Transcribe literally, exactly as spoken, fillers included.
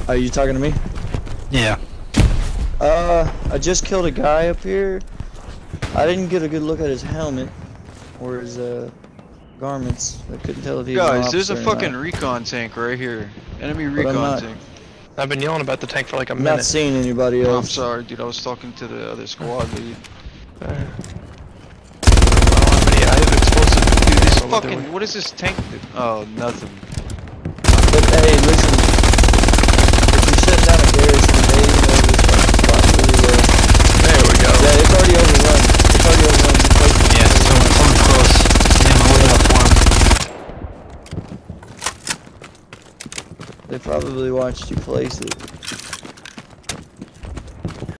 Are you talking to me? Yeah. Uh, I just killed a guy up here. I didn't get a good look at his helmet or his uh garments. I couldn't tell if he was an Guys, there's a officer or fucking not. recon tank right here. Enemy But I'm recon not- tank. I've been yelling about the tank for like a I'm minute. not seeing anybody Oh, I'm else. sorry, dude. I was talking to the other squad lead. Uh, well, how many? I have explosive. Dude, this ammo, by the way. fucking. What is this tank? Oh, nothing. But hey, listen. If you shut down a garrison, they know this fucking spot really well. There we go. Yeah, it's already overrun. It's already overrun. The place is Yeah, so overrun. I'm close. Yeah, my way up for him. They probably watched you place it.